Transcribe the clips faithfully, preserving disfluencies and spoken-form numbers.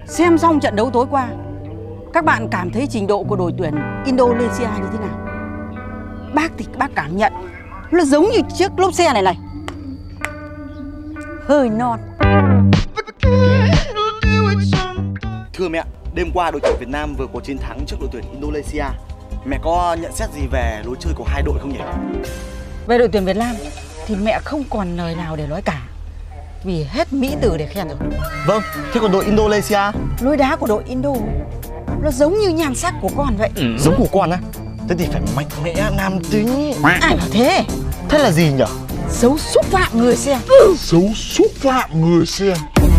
Xem xong trận đấu tối qua, các bạn cảm thấy trình độ của đội tuyển Indonesia như thế nào? Bác thì bác cảm nhận nó giống như chiếc lốp xe này này, hơi non. Thưa mẹ, đêm qua đội tuyển Việt Nam vừa có chiến thắng trước đội tuyển Indonesia. Mẹ có nhận xét gì về lối chơi của hai đội không nhỉ? Về đội tuyển Việt Nam thì mẹ không còn lời nào để nói cả, vì hết mỹ từ để khen rồi. Vâng, thế còn đội Indonesia? Lối đá của đội Indo nó giống như nhan sắc của con vậy. Ừ. Giống của con á? Thế thì phải mạnh mẽ, nam tính. Ai bảo thế? Thế là gì nhỉ? Xấu xúc phạm người xem. Ừ. Xấu xúc phạm người xem.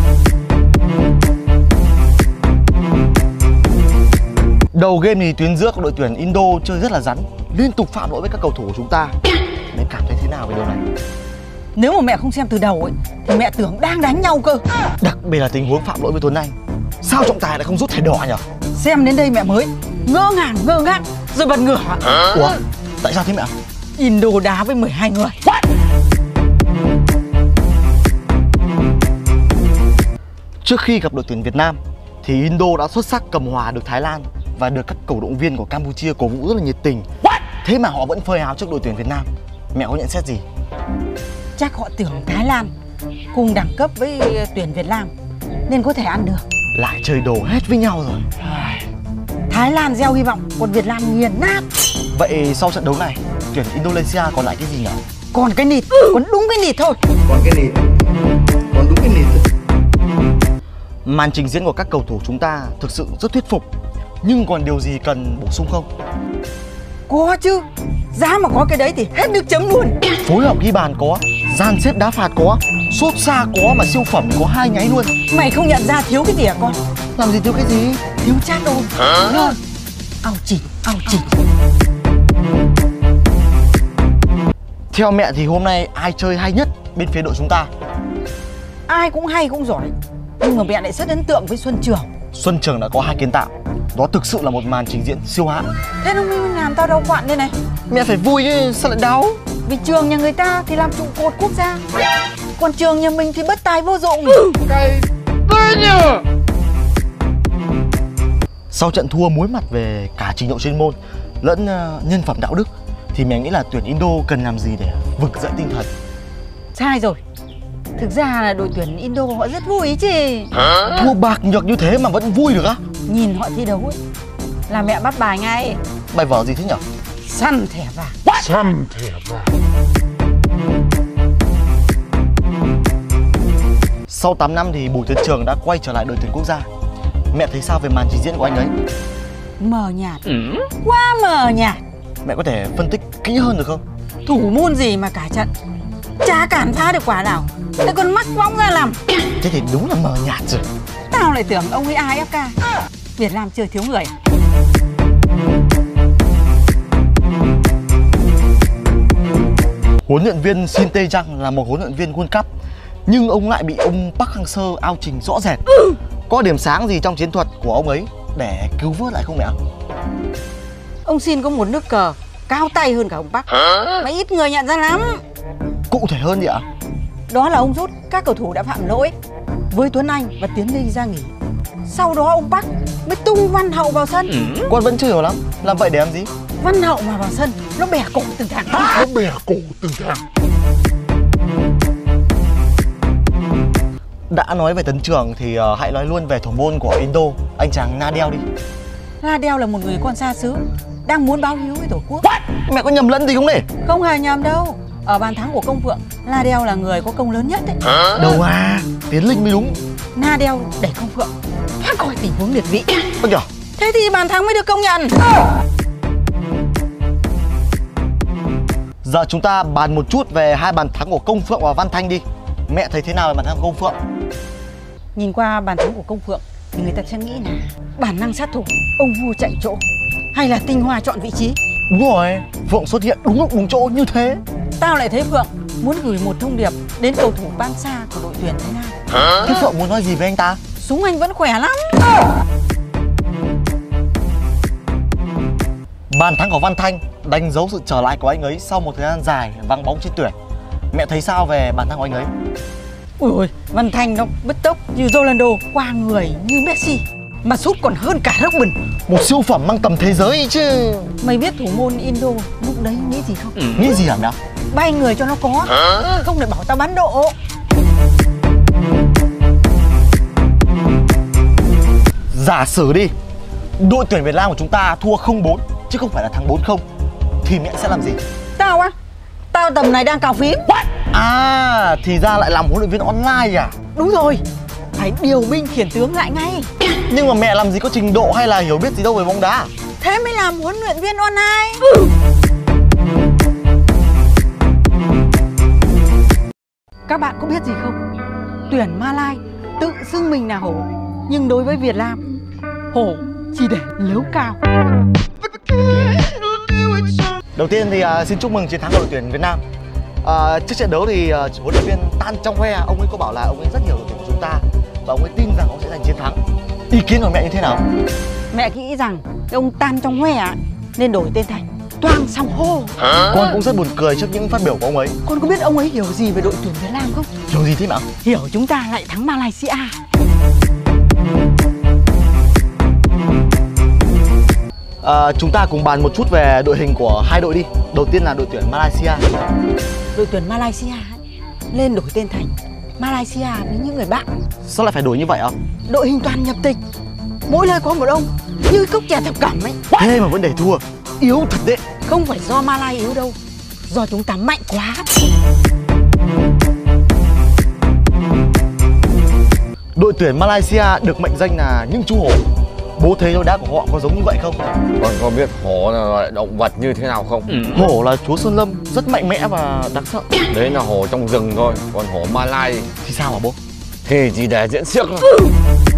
Đầu game thì tuyến giữa của đội tuyển Indo chơi rất là rắn, liên tục phạm lỗi với các cầu thủ của chúng ta. Mẹ cảm thấy thế nào về điều này? Nếu mà mẹ không xem từ đầu ấy thì mẹ tưởng đang đánh nhau cơ. Đặc biệt là tình huống phạm lỗi với Tuấn Anh. Sao trọng tài lại không rút thẻ đỏ nhỉ? Xem đến đây mẹ mới ngỡ ngàng ngơ ngác rồi bật ngửa. Ủa? Tại sao thế mẹ? Indo đá với mười hai người. Trước khi gặp đội tuyển Việt Nam thì Indo đã xuất sắc cầm hòa được Thái Lan và được các cổ động viên của Campuchia cổ vũ rất là nhiệt tình. Thế mà họ vẫn phơi áo trước đội tuyển Việt Nam. Mẹ có nhận xét gì? Chắc họ tưởng Thái Lan cùng đẳng cấp với tuyển Việt Nam nên có thể ăn được. Lại chơi đồ hết với nhau rồi. Thái Lan gieo hy vọng, còn Việt Nam nghiền nát. Vậy sau trận đấu này, tuyển Indonesia còn lại cái gì nhỉ? Còn cái nịt, còn đúng cái nịt thôi. Còn cái nịt, còn đúng cái nịt. Màn trình diễn của các cầu thủ chúng ta thực sự rất thuyết phục. Nhưng còn điều gì cần bổ sung không? Có chứ. Giá mà có cái đấy thì hết nước chấm luôn. Phối hợp ghi bàn có, dàn xếp đá phạt có, sút xa có, mà siêu phẩm có hai nháy luôn. Mày không nhận ra thiếu cái gì à con? Làm gì thiếu cái gì? Thiếu chat đâu. Ngon. Ao chỉnh, ao chỉnh. Theo mẹ thì hôm nay ai chơi hay nhất bên phía đội chúng ta? Ai cũng hay cũng giỏi, nhưng mà mẹ lại rất ấn tượng với Xuân Trường. Xuân Trường đã có hai kiến tạo. Đó thực sự là một màn trình diễn siêu hãng. Thế nó mới làm tao đau quặn đây này. Mẹ phải vui chứ, sao lại đau? Vì trường nhà người ta thì làm trụ cột quốc gia, còn trường nhà mình thì bất tài vô dụng. Cái đấy nhờ. Sau trận thua muối mặt về cả trình độ chuyên môn lẫn uh, nhân phẩm đạo đức thì mẹ nghĩ là tuyển Indo cần làm gì để vực dậy tinh thần? Sai rồi. Thực ra là đội tuyển Indo họ rất vui ý chứ. Thua bạc nhược như thế mà vẫn vui được á? Nhìn họ thi đấu ấy là mẹ bắt bài ngay. Bài vở gì thế nhở? Săn thẻ vàng. Săn thẻ vàng. Sau tám năm thì Bùi Tiến Trường đã quay trở lại đội tuyển quốc gia. Mẹ thấy sao về màn trình diễn của anh ấy? Mờ nhạt. Ừ. Quá mờ nhạt. Mẹ có thể phân tích kỹ hơn được không? Thủ môn gì mà cả trận chả cảm phá được quả nào, lại còn mắc bóng ra làm. Thế thì đúng là mờ nhạt rồi. Tao lại tưởng ông ấy a ép ca. Việt Nam chơi thiếu người. Huấn luyện viên Shin Tae-jang là một huấn luyện viên World Cup, nhưng ông lại bị ông Park Hang-seo ao trình rõ rệt. Ừ. Có điểm sáng gì trong chiến thuật của ông ấy để cứu vớt lại không mẹ? Ông Shin có một nước cờ cao tay hơn cả ông Park, mà ít người nhận ra lắm. Cụ thể hơn gì ạ? Đó là ông rút các cầu thủ đã phạm lỗi với Tuấn Anh và Tiến Linh ra nghỉ. Sau đó ông Park mới tung Văn Hậu vào sân. Ừ. Con vẫn chưa hiểu lắm. Làm vậy để làm gì? Văn Hậu mà vào sân nó bẻ cổ từng thằng. Nó bẻ cổ từng thằng. Đã nói về Tấn Trường thì uh, hãy nói luôn về thủ môn của Indo, anh chàng Nadeo đi. Nadeo là một người con xa xứ đang muốn báo hiếu với Tổ quốc. What? Mẹ có nhầm lẫn gì không để? Không hề nhầm đâu. Ở bàn thắng của Công Phượng, Nadeo là người có công lớn nhất đấy. À? Đâu à, Tiến Linh mới đúng. Nadeo đẩy Công Phượng thoát khỏi tình huống liệt vị. Ôi kìa. Thế thì bàn thắng mới được công nhận. Giờ chúng ta bàn một chút về hai bàn thắng của Công Phượng và Văn Thanh đi. Mẹ thấy thế nào về bàn thắng của Công Phượng? Nhìn qua bàn thắng của Công Phượng thì người ta sẽ nghĩ là bản năng sát thủ, ông vua chạy chỗ, hay là tinh hoa chọn vị trí. Đúng rồi, Phượng xuất hiện đúng lúc đúng chỗ như thế. Tao lại thấy Phượng muốn gửi một thông điệp đến cầu thủ Ban Sa của đội tuyển Thái Lan. Hả? Thế Phượng muốn nói gì với anh ta? Súng anh vẫn khỏe lắm. Bàn thắng của Văn Thanh đánh dấu sự trở lại của anh ấy sau một thời gian dài vắng bóng trên tuyển. Mẹ thấy sao về bàn thắng của anh ấy? Ui ôi, Văn Thanh nó bứt tốc như Ronaldo, qua người như Messi, mà sút còn hơn cả Robben. Một siêu phẩm mang tầm thế giới chứ. Mày biết thủ môn Indo lúc đấy nghĩ gì không? Ừ. Nghĩ gì hả mẹ? Bay người cho nó có. Hả? Không để bảo tao bắn độ. Giả sử đi, đội tuyển Việt Nam của chúng ta thua không bốn chứ không phải là thắng bốn không, thì mẹ sẽ làm gì? Tao á? Tao tầm này đang cào phím. What? À, thì ra lại làm huấn luyện viên online à? Đúng rồi, phải điều binh khiển tướng lại ngay. Nhưng mà mẹ làm gì có trình độ hay là hiểu biết gì đâu về bóng đá. Thế mới làm huấn luyện viên online. Ừ. Các bạn có biết gì không? Tuyển Malai tự xưng mình là hổ, nhưng đối với Việt Nam, hổ chỉ để lếu cao. Đầu tiên thì uh, xin chúc mừng chiến thắng của đội tuyển Việt Nam. Uh, trước trận đấu thì uh, huấn luyện viên Tan Trong Hoe, ông ấy có bảo là ông ấy rất hiểu đội tuyển của chúng ta và ông ấy tin rằng ông sẽ giành chiến thắng. Ý kiến của mẹ như thế nào? Mẹ nghĩ rằng cái ông Tan Trong Hoe á nên đổi tên thành Toang Song Ho. Con cũng rất buồn cười trước những phát biểu của ông ấy. Con có biết ông ấy hiểu gì về đội tuyển Việt Nam không? Hiểu gì thế mẹ? Hiểu chúng ta lại thắng Malaysia. À, chúng ta cùng bàn một chút về đội hình của hai đội đi. Đầu tiên là đội tuyển Malaysia. Đội tuyển Malaysia lên đổi tên thành Malaysia với những người bạn. Sao lại phải đổi như vậy ạ? Đội hình toàn nhập tịch, mỗi nơi có một ông, như cốc chè thập cẩm ấy. Thế mà vẫn để thua, yếu thật đấy. Không phải do Malai yếu đâu, do chúng ta mạnh quá. Đội tuyển Malaysia được mệnh danh là những chú hổ. Bố thế đấu đá của họ có giống như vậy không? Con có biết hổ là loại động vật như thế nào không? Ừ. Hổ là chúa sơn lâm, rất mạnh mẽ và đáng sợ. Đấy là hổ trong rừng thôi, còn hổ Malai thì sao hả bố? Thì chỉ để diễn xiếc thôi. Ừ.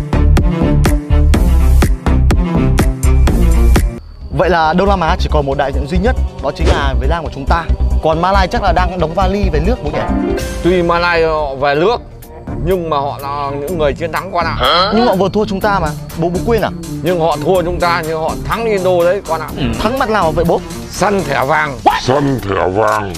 Vậy là Đông Nam Á chỉ còn một đại diện duy nhất, đó chính là Việt Nam của chúng ta. Còn Malai chắc là đang đóng vali về nước bố nhỉ? Tuy Malai họ về nước nhưng mà họ là những người chiến thắng con ạ. À. Nhưng họ vừa thua chúng ta mà, bố bố quên à? Nhưng họ thua chúng ta, nhưng họ thắng Indo đấy con ạ. Ừ. Thắng mặt nào vậy bố? Săn thẻ vàng. Săn thẻ vàng.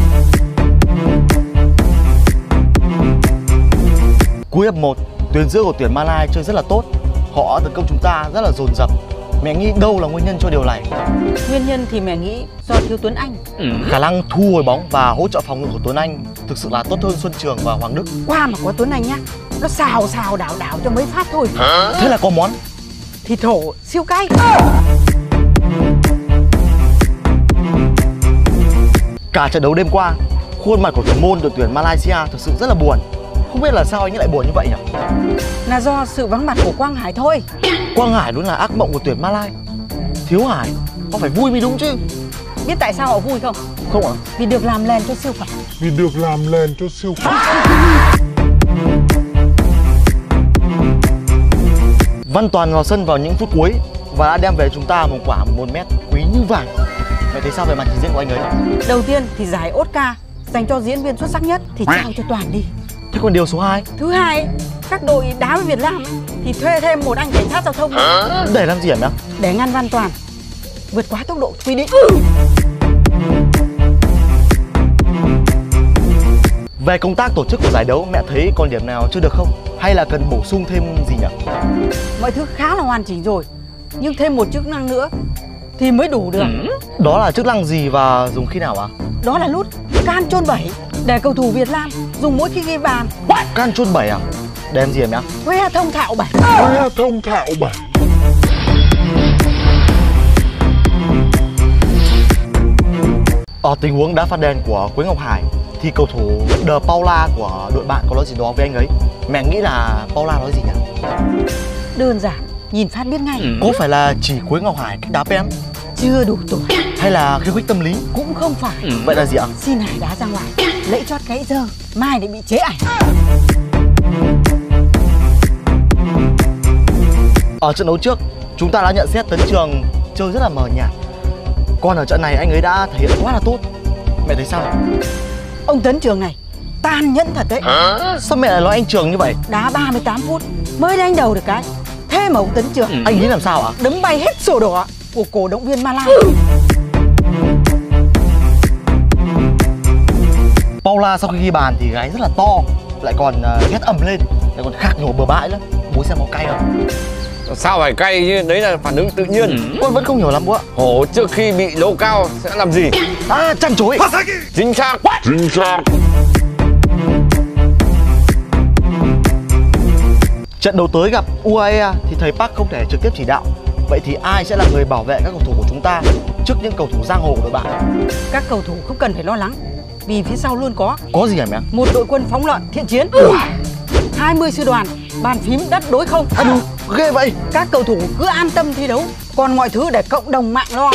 Cuối hiệp một, tuyến giữa của tuyển Malai chơi rất là tốt. Họ tấn công chúng ta rất là dồn dập. Mẹ nghĩ đâu là nguyên nhân cho điều này? Nguyên nhân thì mẹ nghĩ do thiếu Tuấn Anh. Ừ. Khả năng thu hồi bóng và hỗ trợ phòng ngự của Tuấn Anh thực sự là tốt hơn Xuân Trường và Hoàng Đức. Qua mà có Tuấn Anh nhá, nó xào xào đảo đảo cho mấy phát thôi. Hả? Thế là có món thịt hổ siêu cay. Cả trận đấu đêm qua, khuôn mặt của thủ môn đội tuyển Malaysia thực sự rất là buồn. Không biết là sao anh ấy lại buồn như vậy nhỉ? Là do sự vắng mặt của Quang Hải thôi. Quang Hải luôn là ác mộng của tuyển Malai. Thiếu Hải, họ phải vui mới đúng chứ. Biết tại sao họ vui không? Không ạ? À? Vì được làm len cho siêu phẩm. Vì được làm len cho siêu phẩm. Văn Toàn vào sân vào những phút cuối và đã đem về chúng ta một quả một mét quý như vàng. Vậy thấy sao về màn trình diễn của anh ấy? Đầu tiên thì giải Oscar dành cho diễn viên xuất sắc nhất thì trao cho Toàn đi. Thế còn điều số hai? Thứ hai, các đội đá với Việt Nam thì thuê thêm một anh cảnh sát giao thông. À, để làm gì hả mẹ? Để ngăn Văn Toàn vượt quá tốc độ quy định. Về công tác tổ chức của giải đấu, mẹ thấy còn điểm nào chưa được không? Hay là cần bổ sung thêm gì nhỉ? Mọi thứ khá là hoàn chỉnh rồi, nhưng thêm một chức năng nữa thì mới đủ được. Ừ. Đó là chức năng gì và dùng khi nào ạ? À? Đó là nút can chôn bẩy để cầu thủ Việt Nam dùng mỗi khi ghi bàn. What? Can chôn bẩy à? Để làm gì hả mẹ? Hoe thông thạo bẩy. Hoe thông thạo bẩy. Ở tình huống đá phạt đền của Quế Ngọc Hải thì cầu thủ De Paula của đội bạn có nói gì đó với anh ấy. Mẹ nghĩ là Paula nói gì nhỉ? Đơn giản, nhìn phát biết ngay. Ừ. Có phải là chỉ Quế Ngọc Hải cách đá pen? Chưa đủ tuổi. Hay là khiêu khích tâm lý? Cũng không phải. Ừ. Vậy là gì ạ? Xin Hải đá ra ngoài, lẫy chót gãy dơ, mai để bị chế ảnh. Ở trận đấu trước, chúng ta đã nhận xét Tấn Trường chơi rất là mờ nhạt. Còn ở trận này anh ấy đã thể hiện quá là tốt. Mẹ thấy sao? Ông Tấn Trường này tàn nhẫn thật đấy. Hả? Sao mẹ lại nói anh Trường như vậy? Đá ba mươi tám phút mới đánh đầu được cái. Thế mà ông Tấn Trường, ừ. anh nghĩ làm sao ạ? Đấm bay hết sổ đỏ của cổ động viên Malai. Ừ. Paula sau khi ghi bàn thì gáy rất là to. lại còn uh, hét ầm lên, lại còn khạc nhổ bừa bãi nữa. Bố xem có cay không? Sao phải cay chứ, đấy là phản ứng tự nhiên. Con vẫn không hiểu lắm bố ạ. Hổ trước khi bị lỗ cao sẽ làm gì? À, chăn chối. Chính xác. Chính xác. Trận đấu tới gặp u a e thì thầy Park không thể trực tiếp chỉ đạo. Vậy thì ai sẽ là người bảo vệ các cầu thủ của chúng ta trước những cầu thủ giang hồ của đội bạn? Các cầu thủ không cần phải lo lắng, vì phía sau luôn có Có gì hả mẹ? một đội quân phóng lợn thiện chiến, hai mươi sư đoàn, bàn phím đất đối không. À đủ, ghê vậy. Các cầu thủ cứ an tâm thi đấu, còn mọi thứ để cộng đồng mạng lo.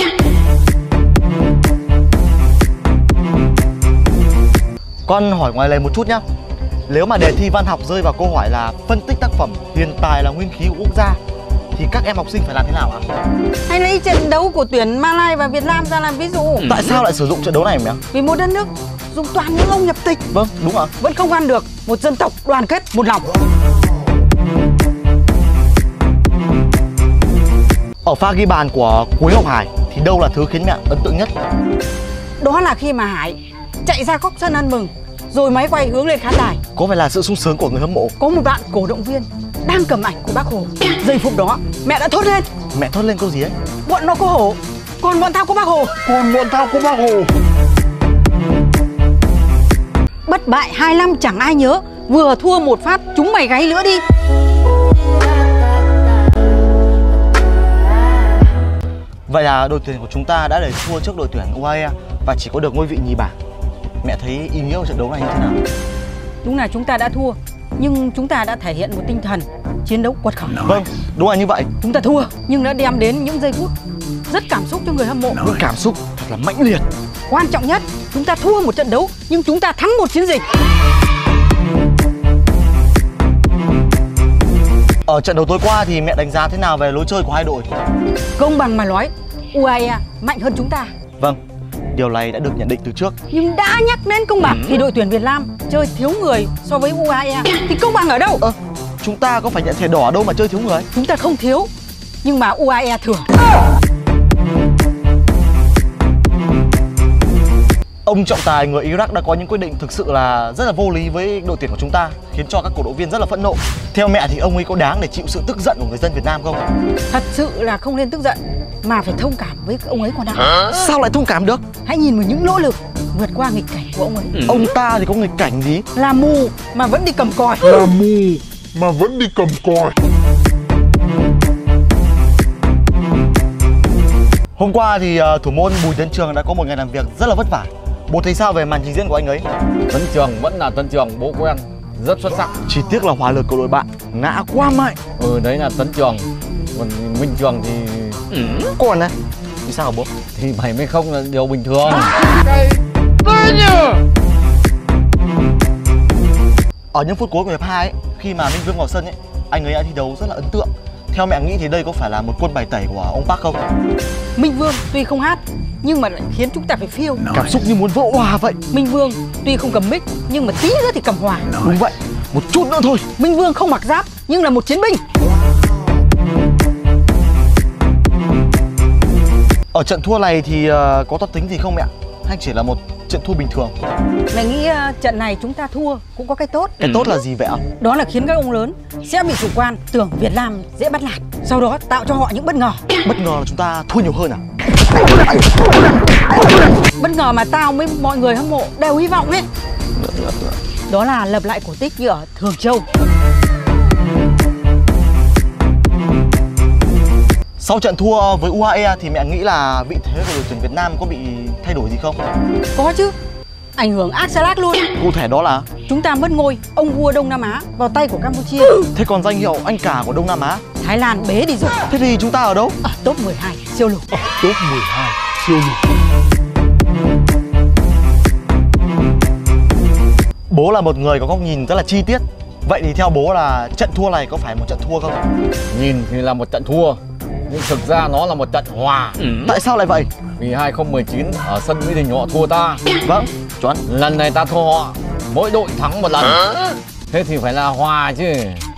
Con hỏi ngoài lề một chút nhá. Nếu mà đề thi văn học rơi vào câu hỏi là phân tích tác phẩm Hiền tài là nguyên khí của quốc gia thì các em học sinh phải làm thế nào ạ? Hãy lấy trận đấu của tuyển Malai và Việt Nam ra làm ví dụ. Tại sao lại sử dụng trận đấu này mẹ? Vì một đất nước dùng toàn những ông nhập tịch. Vâng, đúng ạ. Vẫn không ăn được một dân tộc đoàn kết một lòng. Ở pha ghi bàn của Quế Ngọc Hải thì đâu là thứ khiến mẹ ấn tượng nhất? Đó là khi mà Hải chạy ra góc sân ăn mừng, rồi máy quay hướng lên khán đài. Có phải là sự sung sướng của người hâm mộ? Có một bạn cổ động viên đang cầm ảnh của Bác Hồ. Giây phút đó mẹ đã thốt lên. Mẹ thốt lên câu gì ấy? Bọn nó có Hổ, còn bọn tao có Bác Hồ. Còn bọn tao có Bác Hồ. Bất bại hai năm chẳng ai nhớ, vừa thua một phát chúng mày gáy lnữa đi. Vậy là đội tuyển của chúng ta đã để thua trước đội tuyển u a e và chỉ có được ngôi vị nhì bảng. Mẹ thấy ý nghĩa của trận đấu này như thế nào? Đúng là chúng ta đã thua, nhưng chúng ta đã thể hiện một tinh thần chiến đấu quật khởi. Vâng, đúng là như vậy. Chúng ta thua nhưng đã đem đến những giây phút rất cảm xúc cho người hâm mộ. Những cảm xúc thật là mãnh liệt. Quan trọng nhất, chúng ta thua một trận đấu nhưng chúng ta thắng một chiến dịch. Ở trận đấu tối qua thì mẹ đánh giá thế nào về lối chơi của hai đội? Công bằng mà nói, u a e mạnh hơn chúng ta. Vâng, điều này đã được nhận định từ trước. Nhưng đã nhắc đến công bằng thì đội tuyển Việt Nam chơi thiếu người so với u a e thì công bằng ở đâu? Ơ, chúng ta có phải nhận thẻ đỏ đâu mà chơi thiếu người? Chúng ta không thiếu, nhưng mà u a e thừa. Ông trọng tài người Iraq đã có những quyết định thực sự là rất là vô lý với đội tuyển của chúng ta, khiến cho các cổ động viên rất là phẫn nộ. Theo mẹ thì ông ấy có đáng để chịu sự tức giận của người dân Việt Nam không? Thật sự là không nên tức giận, mà phải thông cảm với ông ấy còn đang. Sao lại thông cảm được? Hãy nhìn vào những nỗ lực vượt qua nghịch cảnh của ông ấy. Ừ. Ông ta thì có nghịch cảnh gì? Là mù mà vẫn đi cầm còi. Là mù mà vẫn đi cầm còi. Hôm qua thì uh, thủ môn Bùi Tấn Trường đã có một ngày làm việc rất là vất vả. Bố thấy sao về màn trình diễn của anh ấy? Tấn Trường vẫn là Tấn Trường, bố quen, rất xuất sắc. Chỉ tiếc là hỏa lực của đội bạn ngã quá mạnh. Ừ, đấy là Tấn Trường. Còn Minh Trường thì... Ừ. Còn này, vì sao hả bố? Thì mày mới không là điều bình thường. Ở những phút cuối của hiệp hai ấy, khi mà Minh Vương vào sân ấy, anh ấy đã thi đấu rất là ấn tượng. Theo mẹ nghĩ thì đây có phải là một quân bài tẩy của ông Park không? Minh Vương tuy không hát nhưng mà lại khiến chúng ta phải phiêu. Cảm xúc như muốn vỡ òa vậy. Minh Vương tuy không cầm mic nhưng mà tí nữa thì cầm hòa. Đúng vậy, một chút nữa thôi. Minh Vương không mặc giáp nhưng là một chiến binh. Ở trận thua này thì uh, có toán tính gì không mẹ? Hay chỉ là một trận thua bình thường? Mẹ nghĩ uh, trận này chúng ta thua cũng có cái tốt. Cái tốt là gì vậy ạ? Đó là khiến các ông lớn sẽ bị chủ quan, tưởng Việt Nam dễ bắt nạt, sau đó tạo cho họ những bất ngờ. Bất ngờ là chúng ta thua nhiều hơn à? Bất ngờ mà tao với mọi người hâm mộ đều hy vọng ấy. Đó là lập lại cổ tích như ở Thường Châu. Sau trận thua với u a e thì mẹ nghĩ là vị thế của đội tuyển Việt Nam có bị thay đổi gì không? Có chứ, ảnh hưởng ác xa lác luôn. Cụ thể đó là? Chúng ta mất ngôi ông vua Đông Nam Á vào tay của Campuchia. Thế còn danh hiệu anh cả của Đông Nam Á? Thái Lan bế đi rồi. Thế thì chúng ta ở đâu? Ở top mười hai siêu lục. Ở top mười hai siêu lục. Bố là một người có góc nhìn rất là chi tiết. Vậy thì theo bố là trận thua này có phải một trận thua không? Nhìn thì là một trận thua, nhưng thực ra nó là một trận hòa. Ừ. Tại sao lại vậy? Vì hai không một chín ở sân Mỹ Đình họ thua ta. Vâng, chuẩn. Lần này ta thua họ, mỗi đội thắng một lần. À? Thế thì phải là hòa chứ.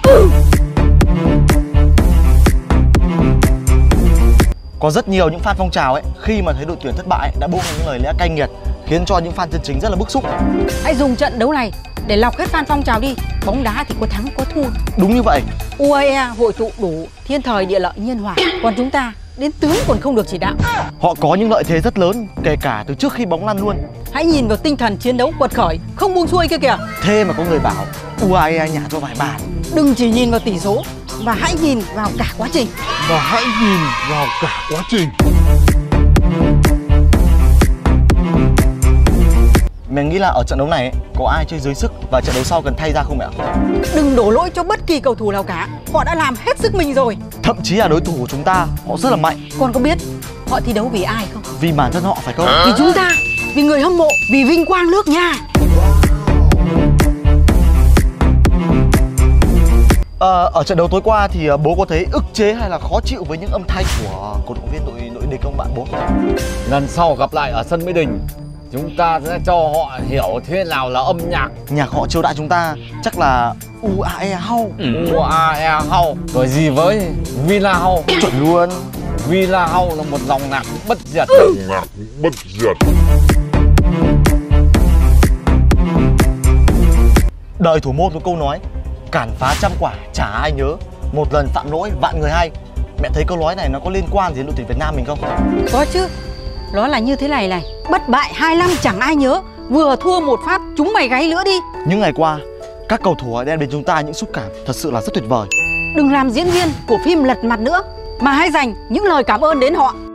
Có rất nhiều những fan phong trào ấy, khi mà thấy đội tuyển thất bại đã buông những lời lẽ cay nghiệt, khiến cho những fan chân chính rất là bức xúc. Hãy dùng trận đấu này để lọc hết fan phong trào đi. Bóng đá thì có thắng có thua. Đúng như vậy. u a e hội tụ đủ thiên thời địa lợi nhân hòa, còn chúng ta đến tướng còn không được chỉ đạo. Họ có những lợi thế rất lớn, kể cả từ trước khi bóng lăn luôn. Hãy nhìn vào tinh thần chiến đấu quật khởi, không buông xuôi kia kìa. Thế mà có người bảo u a e nhả cho vài bàn. Đừng chỉ nhìn vào tỷ số, và hãy nhìn vào cả quá trình. Và hãy nhìn vào cả quá trình. Mình nghĩ là ở trận đấu này ấy, có ai chơi dưới sức và trận đấu sau cần thay ra không mẹ? Đừng đổ lỗi cho bất kỳ cầu thủ nào cả. Họ đã làm hết sức mình rồi. Thậm chí là đối thủ của chúng ta, họ rất là mạnh. Con có biết họ thi đấu vì ai không? Vì bản thân họ phải không? Vì chúng ta, vì người hâm mộ, vì vinh quang nước nhà. Ờ, ở trận đấu tối qua thì bố có thấy ức chế hay là khó chịu với những âm thanh của cổ động viên đội đội địch không bạn bố? Lần sau gặp lại ở sân Mỹ Đình, chúng ta sẽ cho họ hiểu thế nào là âm nhạc. Nhạc họ chiêu đãi chúng ta chắc là u a e House. u a e House rồi gì với Villa House. Chuẩn luôn. Villa House là một dòng nhạc bất diệt. Nhạc bất diệt. Đời thủ môn có câu nói cản phá trăm quả chả ai nhớ, một lần phạm lỗi vạn người hay. Mẹ thấy câu nói này nó có liên quan gì đến đội tuyển Việt Nam mình không? Có chứ. Nó là như thế này này, bất bại hai năm chẳng ai nhớ, vừa thua một phát chúng mày gáy lnữa đi. Những ngày qua, các cầu thủ đem đến chúng ta những xúc cảm thật sự là rất tuyệt vời. Đừng làm diễn viên của phim lật mặt nữa, mà hãy dành những lời cảm ơn đến họ.